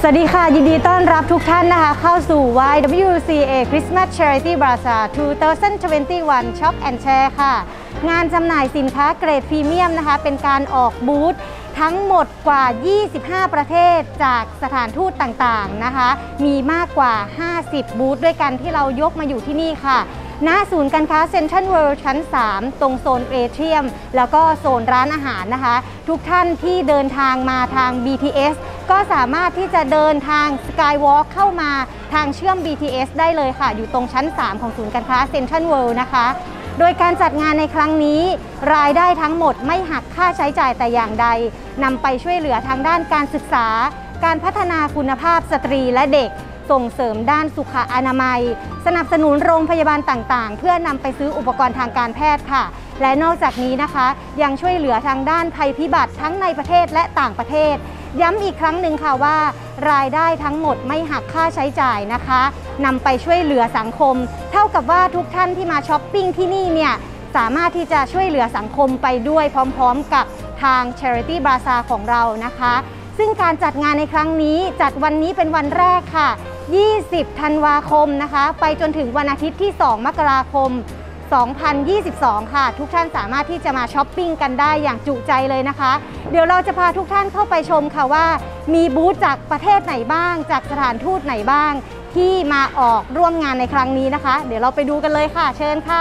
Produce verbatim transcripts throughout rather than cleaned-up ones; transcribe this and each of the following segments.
วัสดีค่ะยินดีต้อนรับทุกท่านนะคะเข้าสู่ วาย ดับเบิลยู ซี เอ Christmas Charity Bazaar สองพันยี่สิบเอ็ด Shop and Share ค่ะงานจำหน่ายสินค้าเกรดพรีเมียมนะคะเป็นการออกบูธทั้งหมดกว่ายี่สิบห้าประเทศจากสถานทูตต่างๆนะคะมีมากกว่าห้าสิบบูธด้วยกันที่เรายกมาอยู่ที่นี่ค่ะณศูนย์การค้าเซ็นทรัลเวิลด์ชั้นสามตรงโซนเอเทียมแล้วก็โซนร้านอาหารนะคะทุกท่านที่เดินทางมาทาง บี ที เอส ก็สามารถที่จะเดินทาง Skywalk เข้ามาทางเชื่อม บี ที เอส ได้เลยค่ะอยู่ตรงชั้นสามของศูนย์การค้าเซ็นทรัลเวิลด์นะคะโดยการจัดงานในครั้งนี้รายได้ทั้งหมดไม่หักค่าใช้จ่ายแต่อย่างใดนำไปช่วยเหลือทางด้านการศึกษาการพัฒนาคุณภาพสตรีและเด็กส่งเสริมด้านสุขอนามัยสนับสนุนโรงพยาบาลต่างๆเพื่อนำไปซื้ออุปกรณ์ทางการแพทย์ค่ะและนอกจากนี้นะคะยังช่วยเหลือทางด้านภัยพิบัติทั้งในประเทศและต่างประเทศย้ำอีกครั้งหนึ่งค่ะว่ารายได้ทั้งหมดไม่หักค่าใช้จ่ายนะคะนำไปช่วยเหลือสังคมเท่ากับว่าทุกท่านที่มาช้อปปิ้งที่นี่เนี่ยสามารถที่จะช่วยเหลือสังคมไปด้วยพร้อมๆกับทาง Charity Bazaar ของเรานะคะซึ่งการจัดงานในครั้งนี้จัดวันนี้เป็นวันแรกค่ะยี่สิบธันวาคมนะคะไปจนถึงวันอาทิตย์ที่สองมกราคมสองพันยี่สิบสองค่ะทุกท่านสามารถที่จะมาช้อปปิ้งกันได้อย่างจุใจเลยนะคะเดี๋ยวเราจะพาทุกท่านเข้าไปชมค่ะว่ามีบูธจากประเทศไหนบ้างจากสถานทูตไหนบ้างที่มาออกร่วมงานในครั้งนี้นะคะเดี๋ยวเราไปดูกันเลยค่ะเชิญค่ะ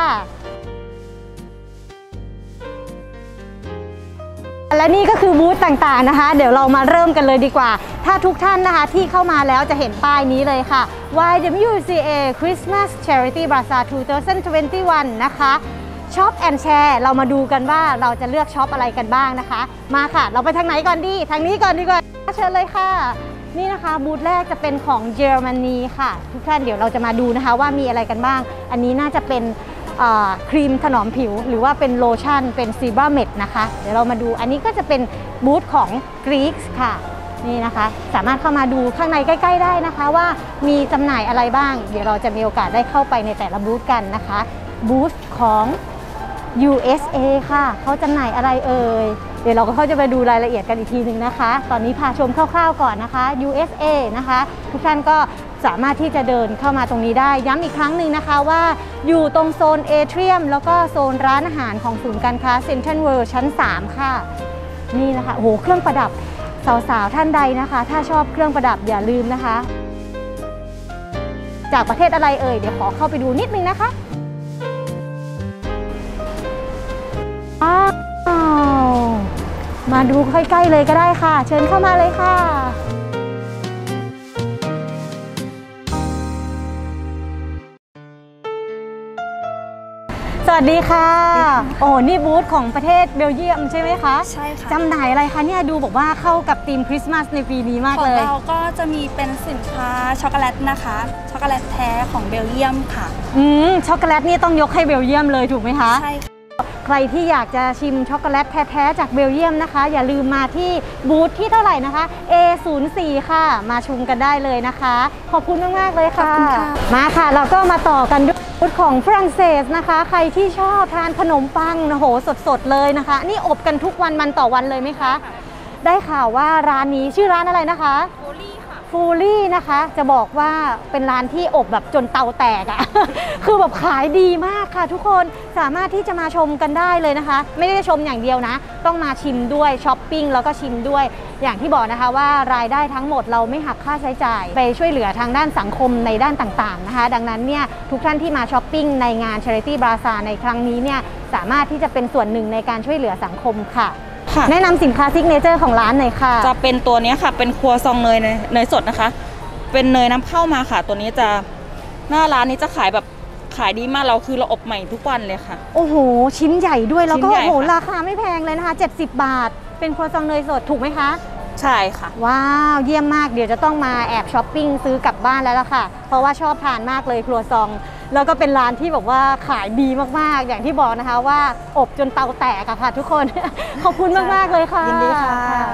และนี่ก็คือบูธต่างๆนะคะเดี๋ยวเรามาเริ่มกันเลยดีกว่าถ้าทุกท่านนะคะที่เข้ามาแล้วจะเห็นป้ายนี้เลยค่ะ วาย ดับเบิลยู ซี เอ Christmas Charity Bazaar สองพันยี่สิบเอ็ด นะคะ Shop and Share เรามาดูกันว่าเราจะเลือกช็อปอะไรกันบ้างนะคะมาค่ะเราไปทางไหนก่อนดีทางนี้ก่อนดีกว่าเชิญเลยค่ะนี่นะคะบูธแรกจะเป็นของเยอรมนีค่ะทุกท่านเดี๋ยวเราจะมาดูนะคะว่ามีอะไรกันบ้างอันนี้น่าจะเป็นครีมถนอมผิวหรือว่าเป็นโลชั่นเป็นซีบราเมดนะคะเดี๋ยวเรามาดูอันนี้ก็จะเป็นบูธของกรีกค่ะนี่นะคะสามารถเข้ามาดูข้างในใกล้ๆได้นะคะว่ามีจำหน่ายอะไรบ้างเดี๋ยวเราจะมีโอกาสได้เข้าไปในแต่ละบูธกันนะคะบูธของ ยู เอส เอ ค่ะเขาจำหน่ายอะไรเอ่ยเดี๋ยวเราก็เข้าจะไปดูรายละเอียดกันอีกทีหนึ่งนะคะตอนนี้พาชมคร่าวๆก่อนนะคะ ยู เอส เอ นะคะทุกท่านก็สามารถที่จะเดินเข้ามาตรงนี้ได้ย้ำอีกครั้งหนึ่งนะคะว่าอยู่ตรงโซนเอเทียมแล้วก็โซนร้านอาหารของศูนย์การค้าเซ็นทรัลเวิลด์ชั้นสามค่ะนี่นะคะโอ้โหเครื่องประดับสาวๆท่านใดนะคะถ้าชอบเครื่องประดับอย่าลืมนะคะจากประเทศอะไรเอ่ยเดี๋ยวขอเข้าไปดูนิดนึงนะคะอ้าวมาดูใกล้ๆเลยก็ได้ค่ะเชิญเข้ามาเลยค่ะสวัสดีค่ะโอ้นี่บูธของประเทศเบลเยียมใช่ไหมคะใช่ค่ะจำหน่ายอะไรคะเนี่ยดูบอกว่าเข้ากับธีมคริสต์มาสในปีนี้มากเลยของเราก็จะมีเป็นสินค้าช็อกโกแลตนะคะช็อกโกแลตแท้ของเบลเยียมค่ะอืมช็อกโกแลตนี่ต้องยกให้เบลเยียมเลยถูกไหมคะใช่ใครที่อยากจะชิมช็อกโกแลตแท้ๆจากเบลเยียมนะคะอย่าลืมมาที่บูธที่เท่าไหร่นะคะ เอ ศูนย์ สี่ ค่ะมาชมกันได้เลยนะคะขอบคุณมากๆเลยค่ะมาค่ะเราก็มาต่อกันด้วยบูธของฝรั่งเศสนะคะใครที่ชอบทานขนมปังโอ้โหสดๆเลยนะคะนี่อบกันทุกวันมันต่อวันเลยไหมคะได้ข่าวว่าร้านนี้ชื่อร้านอะไรนะคะฟูลี่นะคะจะบอกว่าเป็นร้านที่อบแบบจนเตาแตกอะ คือแบบขายดีมากค่ะทุกคนสามารถที่จะมาชมกันได้เลยนะคะไม่ได้ชมอย่างเดียวนะต้องมาชิมด้วยช้อปปิ้งแล้วก็ชิมด้วยอย่างที่บอกนะคะว่ารายได้ทั้งหมดเราไม่หักค่าใช้จ่ายไปช่วยเหลือทางด้านสังคมในด้านต่างๆนะคะดังนั้นเนี่ยทุกท่านที่มาช้อปปิ้งในงาน Charity Bazaar ในครั้งนี้เนี่ยสามารถที่จะเป็นส่วนหนึ่งในการช่วยเหลือสังคมค่ะแนะนำสินค้าซิกเนเจอร์ของร้านหน่อยค่ะจะเป็นตัวนี้ค่ะเป็นครัวซองเนยเนยสดนะคะเป็นเนยน้ำเข้ามาค่ะตัวนี้จะหน้าร้านนี้จะขายแบบขายดีมากเราคือเราอบใหม่ทุกวันเลยค่ะโอ้โหชิ้นใหญ่ด้วยแล้วก็โอ้โหราคาไม่แพงเลยนะคะเจ็ดสิบบาทเป็นครัวซองเนยสดถูกไหมคะใช่ค่ะว้าวเยี่ยมมากเดี๋ยวจะต้องมาแอบช้อปปิ้งซื้อกลับบ้านแล้วล่ะค่ะเพราะว่าชอบทานมากเลยครัวซองแล้วก็เป็นร้านที่แบบว่าขายดีมากๆอย่างที่บอกนะคะว่าอบจนเตาแตกอะค่ะทุกคน ขอบคุณมากๆเลยค่ะยินดีค่ะ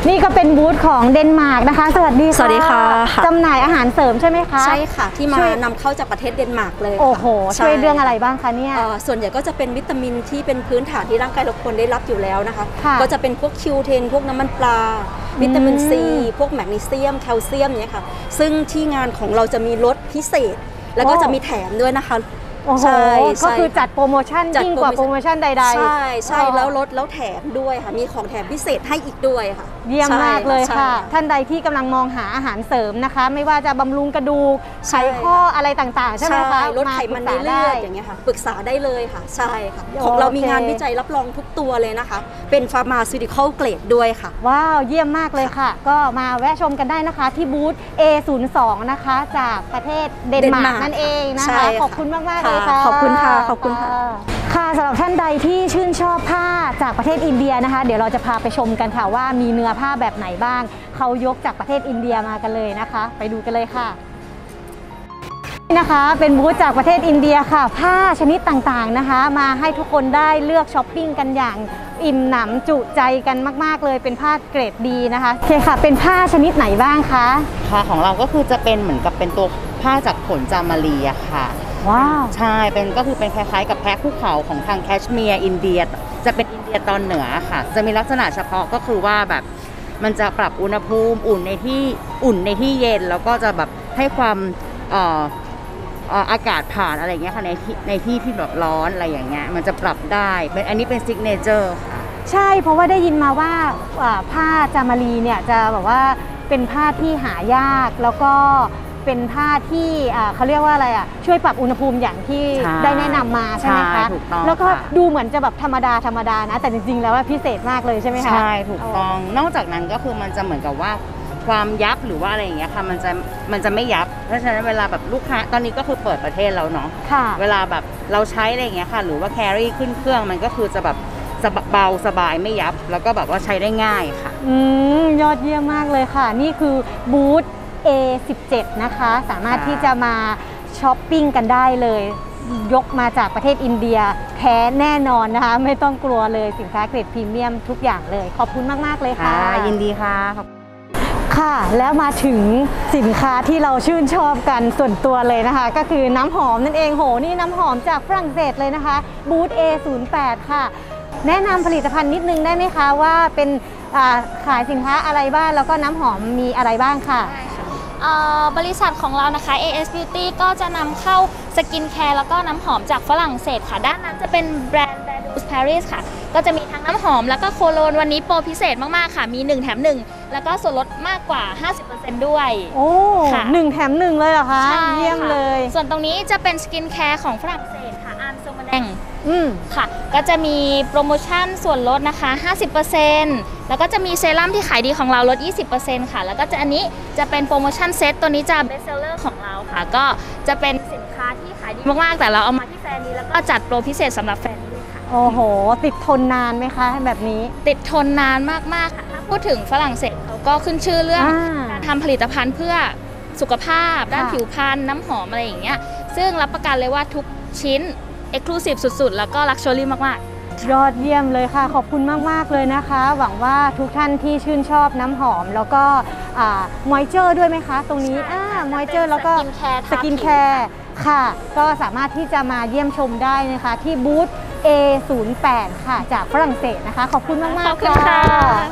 นี่ก็เป็นบูธของเดนมาร์กนะคะสวัสดีค่ะสวัสดีค่ะจำหน่ายอาหารเสริมใช่ไหมคะใช่ค่ะที่มาช่วยนำเข้าจากประเทศเดนมาร์กเลยค่ะโอ้โหใช่วยเรื่องอะไรบ้างคะเนี่ยเอ่อส่วนใหญ่ก็จะเป็นวิตามินที่เป็นพื้นฐานที่ร่างกายเราควรได้รับอยู่แล้วนะคะค่ะก็จะเป็นพวกคิวเทนพวกน้ำมันปลา วิตามินซี พวกแมกนีเซียม แคลเซียมเนี่ยค่ะซึ่งที่งานของเราจะมีลดพิเศษ แล้วก็จะมีแถมด้วยนะคะโอ้โหใช่ก็ใช่คือจัดโปรโมชั่นจัดยิ่งกว่าโปรโมชั่นใดๆใช่ใช่อ๋อแล้วลดแล้วแถมด้วยค่ะมีของแถมพิเศษให้อีกด้วยค่ะเยี่ยมมากเลยใช่ค่ะ ท่านใดที่กำลังมองหาอาหารเสริมนะคะ ไม่ว่าจะบำรุงกระดูกไขใช่ข้ออะไรต่างๆ ใช่ไหมคะลดไขมันในเลือดอย่างเงี้ยค่ะปรึกษาได้เลยค่ะใช่ค่ะของเรามีงานวิจัยรับรองทุกตัวเลยนะคะ เป็นฟาร์มาซิวติคอลเกรดด้วยค่ะว้าว เยี่ยมมากเลยค่ะ ก็มาแวะชมกันได้นะคะที่บูธ เอ ศูนย์ สอง นะคะ จากประเทศเดนมาร์กเดนมาร์กนั่นเองนะใช่คะค่ะขอบคุณมากๆเลยค่ะขอบคุณค่ะขอบคุณค่ะค่ะสำหรับท่านใดที่ชื่นชอบผ้าจากประเทศอินเดียนะคะ เดี๋ยวเราจะพาไปชมกันค่ะว่ามีเนื้อผ้าแบบไหนบ้างเขายกจากประเทศอินเดียมากันเลยนะคะ ไปดูกันเลยค่ะนี่นะคะเป็นบูธจากประเทศอินเดียค่ะ ผ้าชนิดต่างๆนะคะ มาให้ทุกคนได้เลือกช้อปปิ้งกันอย่างอิ่มหนำจุใจกันมากๆเลยเป็นผ้าเกรดดีนะคะโอเคค่ะ เป็นผ้าชนิดไหนบ้างคะค่ะของเราก็คือจะเป็นเหมือนกับเป็นตัวผ้าจากขนจามารีอะค่ะว้าวใช่เป็นก็คือเป็นคล้ายๆกับแพะภูเขาของทางแคชเมียร์อินเดีย จะเป็นอินเดียตอนเหนือค่ะ จะมีลักษณะเฉพาะก็คือว่าแบบมันจะปรับอุณหภูมิอุ่นในที่อุ่นในที่เย็นแล้วก็จะแบบให้ความเอ่อเอ่ออากาศผ่านอะไรอย่างเงี้ยค่ะในที่ในที่ที่แบบร้อนอะไรอย่างเงี้ยมันจะปรับได้เป็นอันนี้เป็นซิกเนเจอร์ค่ะใช่เพราะว่าได้ยินมาว่าอ่าผ้าจามารีเนี่ยจะแบบว่าเป็นผ้าที่หายากแล้วก็เป็นผ้าที่อ่าเขาเรียกว่าอะไรอ่ะช่วยปรับอุณหภูมิอย่างที่ใช่ได้แนะนำมาใช่ไหมคะใช่ถูกต้องแล้วก็ค่ะดูเหมือนจะแบบธรรมดาธรรมดานะ แต่จริงๆแล้วว่าพิเศษมากเลยใช่ไหมคะใช่ถูกต้องนอกจากนั้นก็คือมันจะเหมือนกับว่าความยับหรือว่าอะไรอย่างเงี้ยค่ะมันจะมันจะไม่ยับเพราะฉะนั้นเวลาแบบลูกค้าตอนนี้ก็คือเปิดประเทศแล้วเนาะค่ะเวลาแบบเราใช้อะไรอย่างเงี้ยค่ะหรือว่าแครี่ขึ้นเครื่องมันก็คือจะแบบสบเบาสบายไม่ยับ แล้วก็แบบว่าใช้ได้ง่ายค่ะอืมยอดเยี่ยมมากเลยค่ะ นี่คือบูธ เอ สิบเจ็ด นะคะ สามารถค่ะที่จะมาช้อปปิ้งกันได้เลย ยกมาจากประเทศอินเดียแท้แน่นอนนะคะ ไม่ต้องกลัวเลยสินค้าเกรดพรีเมียมทุกอย่างเลย ขอบคุณมาก ๆ เลยค่ะค่ะยินดีค่ะขอบค่ะ แล้วมาถึงสินค้าที่เราชื่นชอบกันส่วนตัวเลยนะคะ ก็คือน้ำหอมนั่นเองโหนี่น้ำหอมจากฝรั่งเศสเลยนะคะบูธ เอ ศูนย์ แปด ค่ะ แนะนำผลิตภัณฑ์นิดนึงได้ไหมคะว่าเป็นอ่าขายสินค้าอะไรบ้างแล้วก็น้ำหอมมีอะไรบ้างค่ะเอ่อบริษัทของเรานะคะ เอ เอส Beauty ก็จะนำเข้าสกินแคร์แล้วก็น้ำหอมจากฝรั่งเศสค่ะ ด้านนั้นจะเป็นแบรนด์ Bradus Paris ค่ะ ก็จะมีทั้งน้ำหอมแล้วก็โคโลนวันนี้โปรพิเศษมาก ๆ ค่ะ มี หนึ่ง แถม หนึ่ง แล้วก็ส่วนลดมากกว่า ห้าสิบเปอร์เซ็นต์ ด้วยโอ้ค่ะหนึ่งแถมหนึ่งเลยเหรอคะใช่เยี่ยมค่ะเลยส่วนตรงนี้จะเป็นสกินแคร์ของฝรั่งเศสค่ะอันโซมาแดงอืมค่ะ ก็จะมีโปรโมชั่นส่วนลดนะคะ ห้าสิบเปอร์เซ็นต์ แล้วก็จะมีเซรั่มที่ขายดีของเราลด ยี่สิบเปอร์เซ็นต์ ค่ะ แล้วก็จะอันนี้จะเป็นโปรโมชั่นเซตตัวนี้จะเบสเซลเลอร์ของเราค่ะ ก็จะเป็นสินค้าที่ขายดีมาก ๆ แต่เราเอามาที่แฟนนี้แล้วก็จัดโปรพิเศษสำหรับแฟนนี้ด้วยค่ะโอ้โห ติดทนนานไหมคะแบบนี้ติดทนนานมาก ๆ ค่ะ ถ้าพูดถึงฝรั่งเศสเขาก็ขึ้นชื่อเรื่องอ่าการทำผลิตภัณฑ์เพื่อสุขภาพ ด้านค่ะผิวพรรณน้ำหอมอะไรอย่างเงี้ย ซึ่งรับประกันเลยว่าทุกชิ้น Exclusive สุด ๆ แล้วก็ Luxury มาก ๆยอดเยี่ยมเลยค่ะ ขอบคุณมาก ๆ เลยนะคะ หวังว่าทุกท่านที่ชื่นชอบน้ำหอม แล้วก็มอยเจอร์ด้วยไหมคะ ตรงนี้ใช่อ่าค่ะมอยเจอร์แล้วก็สกินแคร์สกินแคร์ค่ะ ก็สามารถที่จะมาเยี่ยมชมได้นะคะ ที่บูธ เอ ศูนย์ แปด ค่ะ จากฝรั่งเศสนะคะ ขอบคุณมากขอบๆคุณค่ะ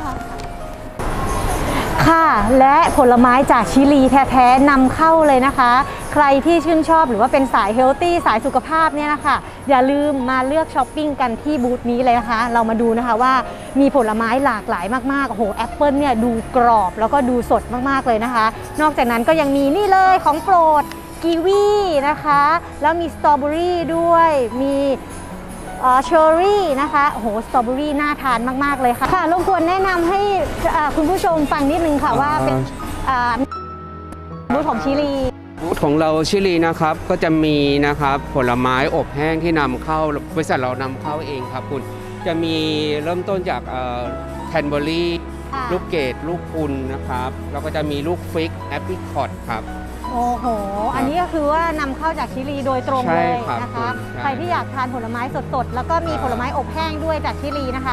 ค่ะ และผลไม้จากชิลีแท้ ๆนำเข้าเลยนะคะ ใครที่ชื่นชอบหรือว่าเป็นสายเฮลตี้สายสุขภาพเนี่ยนะคะอย่าลืมมาเลือกช้อปปิ้งกันที่บูธนี้เลยนะคะ เรามาดูนะคะว่ามีผลไม้หลากหลายมากๆโอ้โหแอปเปิลเนี่ยดูกรอบแล้วก็ดูสดมากๆเลยนะคะ นอกจากนั้นก็ยังมีนี่เลยของโปรดกีวีนะคะ แล้วมีสตรอเบอรี่ด้วยมีเชอร์รี่นะคะโอ้โหสตรอเบอรี่น่าทานมากๆเลยค่ะค่ะรบกวนแนะนำให้อ่าคุณผู้ชมฟังนิดนึงค่ะว่าเป็นอ่าบูธของชิลีบูธของเราชิลีนะครับก็จะมีนะครับผลไม้อบแห้งที่นำเข้าบริษัทเรานำเข้าเองครับคุณจะมีเริ่มต้นจากแคนเบอรี่ค่ะลูกเกดลูกพุนนะครับแล้วก็จะมีลูกฟิกแอปริคอตครับโอ้โห อันนี้ก็คือว่านำเข้าจากชิลีโดยตรงใช่เลยครับนะคะใช่ใครที่อยากทานผลไม้สดๆ แล้วก็มีผลไม้อบแห้งด้วยจากชิลีนะคะ ช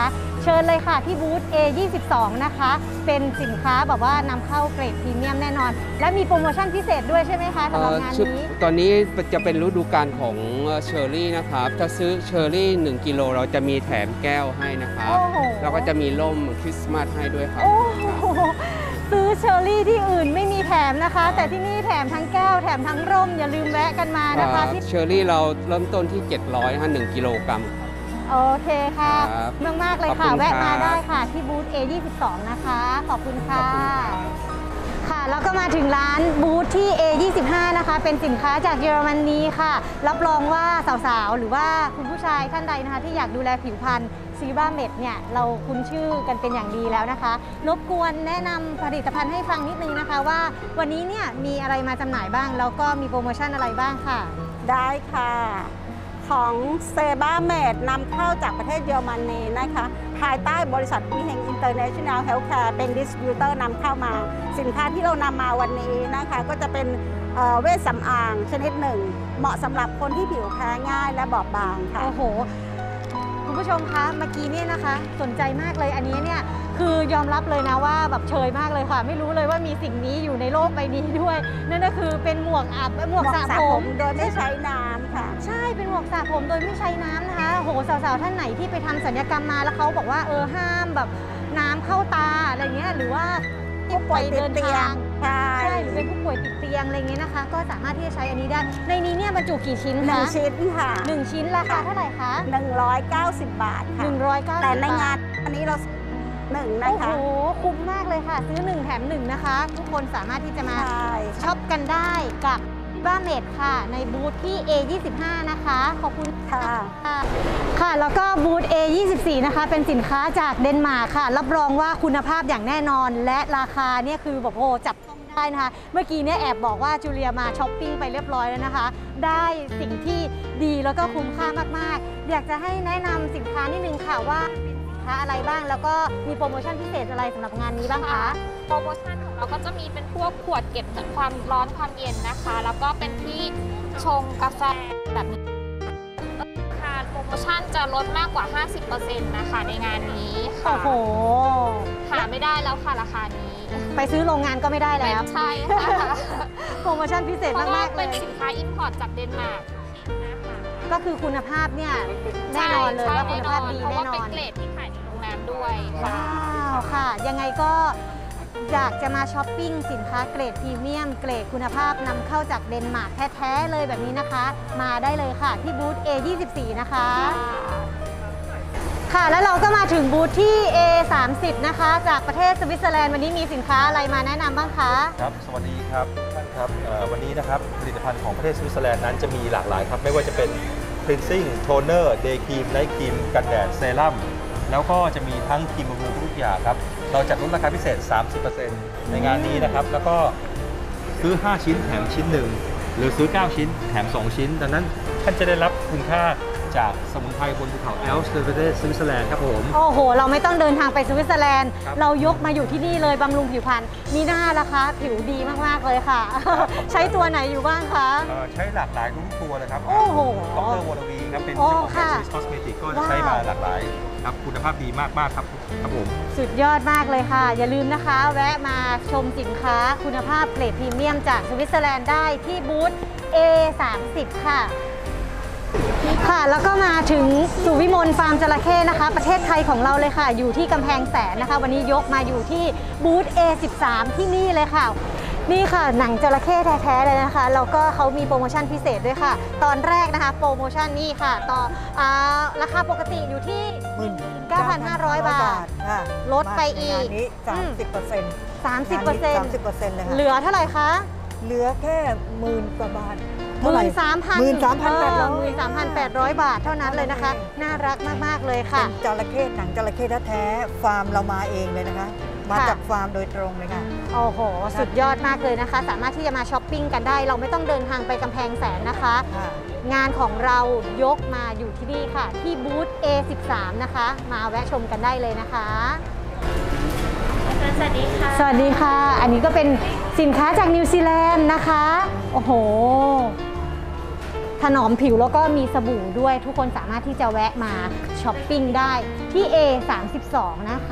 เชิญเลยค่ะที่บูธ เอ ยี่สิบสอง นะคะเป็นสินค้าแบบว่านำเข้าเกรดพรีเมียมแน่นอนและมีโปรโมชั่นพิเศษด้วยใช่ไหมคะสำหรับงานนี้ตอนนี้จะเป็นฤดูกาลของเชอร์รี่นะครับถ้าซื้อเชอร์รี่หนึ่งกิโลเราจะมีแถมแก้วให้นะครับแล้วก็จะมีร่มคริสต์มาสให้ด้วยครับซื้อเชอร์รี่ที่อื่นไม่มีแถมนะคะ แต่ที่นี่แถมทั้งแก้วแถมทั้งร่มอย่าลืมแวะกันมานะคะเชอร์รี่เราเริ่มต้นที่เจ็ดร้อยฮะหนึ่งกิโลกรัมโอเคค่ะมากมากเลยค่ะแวะมาได้ค่ะที่บูธ เอ ยี่สิบสอง นะคะขอบคุณค่ะค่ะแล้วก็มาถึงร้านบูธที่ เอ ยี่สิบห้า นะคะเป็นสินค้าจากเยอรมนีค่ะรับรองว่าสาวๆหรือว่าคุณผู้ชายท่านใดนะคะที่อยากดูแลผิวพรรณซีบ้าเมดเนี่ยเราคุ้นชื่อกันเป็นอย่างดีแล้วนะคะรบกวนแนะนำผลิตภัณฑ์ให้ฟังนิดนึงนะคะว่าวันนี้เนี่ยมีอะไรมาจำหน่ายบ้างแล้วก็มีโปรโมชั่นอะไรบ้างค่ะได้ค่ะของเซบ้าเมดนำเข้าจากประเทศเยอรมนีนะคะภายใต้บริษัทวีเฮงอินเตอร์เนชั่นแนลเฮลท์แคร์เป็นดิสติบิวเตอร์นำเข้ามาสินค้าที่เรานำมาวันนี้นะคะก็จะเป็นเวชสำอางชนิดหนึ่งเหมาะสำหรับคนที่ผิวแพ้ง่ายและบอบบางค่ะโอ้โหคุณผู้ชมคะเมื่อกี้เนี่ยนะคะสนใจมากเลยอันนี้เนี่ยคือยอมรับเลยนะว่าแบบเชยมากเลยค่ะไม่รู้เลยว่ามีสิ่งนี้อยู่ในโลกใบนี้ด้วยนั่นก็คือเป็นหมวกอาบหมวกสระผมโดยไม่ใช้น้ำค่ะใช่เป็นหมวกสระผมโดยไม่ใช้น้ำนะคะโหสาวๆท่านไหนที่ไปทำศัลยกรรมมาแล้วเขาบอกว่าเออห้ามแบบน้ำเข้าตาอะไรเงี้ยหรือว่าผู้ป่วยติดเตียงใช่ใช่หรือเป็นผู้ป่วยติดเตียงอะไรเงี้ยนะคะก็สามารถที่จะใช้อันนี้ได้ในนี้เนี่ยบรรจุกี่ชิ้นคะหนึ่งชิ้นค่ะหนึ่งชิ้นราคาเท่าไหร่คะหนึ่งร้อยเก้าสิบบาทค่ะหนึ่งร้อยเก้าสิบแต่ในงานอันนี้เราหนึ่งนะคะโอ้โหคุ้มมากเลยค่ะซื้อหนึ่งแถมหนึ่งนะคะทุกคนสามารถที่จะมาช็อปกันได้กับบ้าเมดค่ะในบูธที่ เอ ยี่สิบห้า นะคะขอบคุณค่ะค่ะแล้วก็บูธ เอ ยี่สิบสี่ นะคะเป็นสินค้าจากเดนมาร์กค่ะรับรองว่าคุณภาพอย่างแน่นอนและราคาเนี่ยคือแบบโอ้จับต้องได้นะคะเมื่อกี้เนี่ยแอบบอกว่าจูเลียมาช้อปปิ้งไปเรียบร้อยแล้วนะคะได้สิ่งที่ดีแล้วก็คุ้มค่ามากๆอยากจะให้แนะนำสินค้านิดนึงค่ะว่าอะไรบ้างแล้วก็มีโปรโมชั่นพิเศษอะไรสำหรับงานนี้บ้างคะโปรโมชั่นของเราก็จะมีเป็นพวกขวดเก็บความร้อนความเย็นนะคะแล้วก็เป็นที่ชงกาแฟแบบนี้ค่ะโปรโมชั่นจะลดมากกว่า ห้าสิบเปอร์เซ็นต์ นะคะในงานนี้ค่ะโอ้โหหาไม่ได้แล้วค่ะราคานี้ไปซื้อโรงงานก็ไม่ได้แล้วใช่ค่ะโปรโมชั่นพิเศษมากๆเลยเป็นสินค้าอิมพอร์ตจากเดนมาร์กก็คือคุณภาพเนี่ยแน่นอนเลยว่าคุณภาพดีแน่นอนเป็นเกรดที่ขายในโรงแรมด้วยว้าวค่ะยังไงก็อยากจะมาช้อปปิ้งสินค้าเกรดพรีเมียมเกรดคุณภาพนำเข้าจากเดนมาร์กแท้ๆเลยแบบนี้นะคะมาได้เลยค่ะที่บูธ เอ ยี่สิบสี่ นะคะค่ะแล้วเราก็มาถึงบูธที่ เอ สามสิบ นะคะจากประเทศสวิตเซอร์แลนด์วันนี้มีสินค้าอะไรมาแนะนำบ้างคะครับสวัสดีครับท่านครับวันนี้นะครับผลิตภัณฑ์ของประเทศสวิตเซอร์แลนด์นั้นจะมีหลากหลายครับไม่ว่าจะเป็น cleansing toner day cream night cream กันแดดเซรั่มแล้วก็จะมีทั้งครีมบำรุงทุกอย่างครับเราจัดลดราคาพิเศษ สามสิบเปอร์เซ็นต์ ในงานนี้นะครับแล้วก็ซื้อห้าชิ้นแถมชิ้นหนึ่งหรือซื้อเก้าชิ้นแถมสองชิ้นดังนั้นท่านจะได้รับคุณค่าจากสมุนไพรบนภูเขาแอลป์ในประเทศสวิตเซอร์แลนด์ครับผมโอ้โหเราไม่ต้องเดินทางไปสวิตเซอร์แลนด์เรายกมาอยู่ที่นี่เลยบำรุงผิวพรรณมีหน้าราคาผิวดีมากๆเลยค่ะใช้ตัวไหนอยู่บ้างคะใช้หลากหลายทุกตัวเลยครับโอ้โหดร.วรวีครับเป็นเจ้าของแบรนด์ Swiss Cosmetics ก็ใช้มาหลากหลายครับคุณภาพดีมากๆครับครับผมสุดยอดมากเลยค่ะอย่าลืมนะคะแวะมาชมสินค้าคุณภาพเกรดพรีเมียมจากสวิตเซอร์แลนด์ได้ที่บูธ เอ สามสิบ ค่ะค่ะแล้วก็มาถึงสุวิมลฟาร์มจระเข้นะคะประเทศไทยของเราเลยค่ะอยู่ที่กำแพงแสนนะคะวันนี้ยกมาอยู่ที่บูธ เอ สิบสาม ที่นี่เลยค่ะนี่ค่ะหนังจระเข้แท้ๆเลยนะคะแล้วก็เขามีโปรโมชั่นพิเศษด้วยค่ะตอนแรกนะคะโปรโมชั่นนี่ค่ะต่ออ่าราคาปกติอยู่ที่ หนึ่งหมื่นเก้าพันห้าร้อย บาทลดไปอีกนี้ สามสิบเปอร์เซ็นต์สามสิบเปอร์เซ็นต์สามสิบเปอร์เซ็นต์ เลยค่ะเหลือเท่าไหร่คะเหลือแค่หมื่นกว่าบาทหมื่นสามพันหมื่นสามพันแปดร้อยหมื่นสามพันแปดร้อยบาทเท่านั้นเลยนะคะน่ารักมากๆเลยค่ะจระเข้หนังจระเข้แท้ๆฟาร์มเรามาเองเลยนะคะมาจากฟาร์มโดยตรงเลยค่ะโอ้โหสุดยอดมากเลยนะคะสามารถที่จะมาช้อปปิ้งกันได้เราไม่ต้องเดินทางไปกำแพงแสนนะคะงานของเรายกมาอยู่ที่นี่ค่ะที่บูธ เอ สิบสาม นะคะมาแวะชมกันได้เลยนะคะสวัสดีค่ะสวัสดีค่ะอันนี้ก็เป็นสินค้าจากนิวซีแลนด์นะคะโอ้โหทถนอมผิวแล้วก็มีสบู่ด้วยทุกคนสามารถที่จะแวะมาช้อปปิ้งได้ที่ เอ สามสิบสอง นะคะ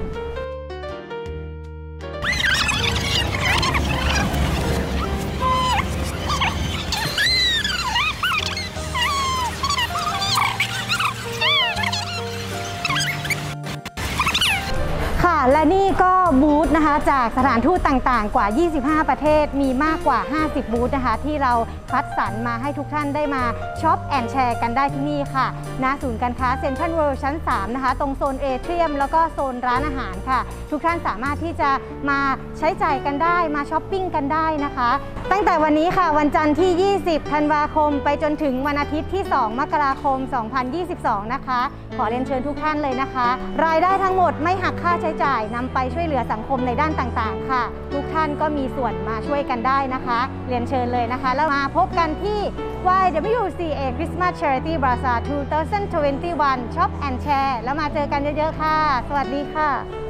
ค่ะและนี่ก็บูธนะคะจากสถานทูตต่างๆกว่ายี่สิบห้าประเทศมีมากกว่าห้าสิบบูธนะคะที่เราคัดสรรมาให้ทุกท่านได้มาช็อปแอนด์แชร์กันได้ที่นี่ค่ะณศูนย์การค้าเซ็นทรัลเวิลด์ชั้นสามนะคะตรงโซนเอเทียมแล้วก็โซนร้านอาหารค่ะทุกท่านสามารถที่จะมาใช้จ่ายกันได้มาช้อปปิ้งกันได้นะคะตั้งแต่วันนี้ค่ะวันจันทร์ที่ยี่สิบธันวาคมไปจนถึงวันอาทิตย์ที่สองมกราคมสองพันยี่สิบสองนะคะขอเรียนเชิญทุกท่านเลยนะคะรายได้ทั้งหมดไม่หักค่าใช้จ่ายนำไปช่วยเหลือสังคมในด้านต่างๆค่ะทุกท่านก็มีส่วนมาช่วยกันได้นะคะเรียนเชิญเลยนะคะแล้วมาพบกันที่ วาย ดับเบิลยู ซี เอ Christmas Charity Bazaar สองพันยี่สิบเอ็ด ช็อป แอนด์ แชร์ แล้วมาเจอกันเยอะๆค่ะสวัสดีค่ะ